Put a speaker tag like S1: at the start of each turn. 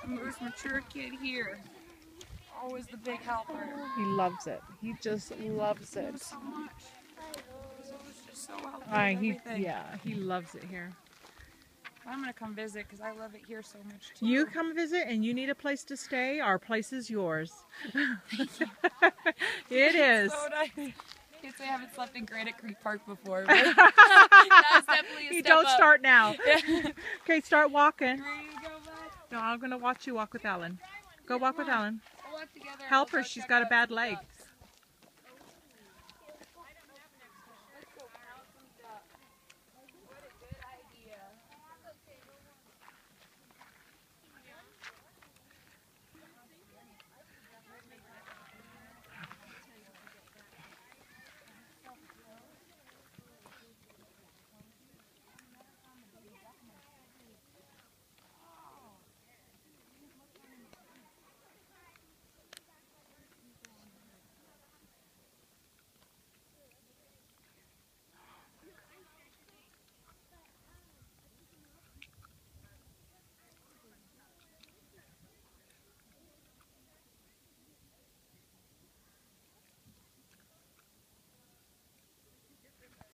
S1: Most mature kid here. Always the big helper.
S2: He loves it. He just loves it.
S1: So much. So it's just so helpful.
S2: He loves it here.
S1: I'm gonna come visit because I love it here so much too.
S2: You come visit and you need a place to stay, our place is yours. It is.
S1: So nice. Kids say I haven't slept in Granite Creek Park before, but that was definitely a step
S2: Don't
S1: up.
S2: start now.
S1: Yeah.
S2: Okay, start walking.
S1: Ready to go, bud?
S2: No, I'm going to watch you walk with Ellen. Go walk with Ellen.
S1: We'll walk together.
S2: Help her, she's got a bad leg.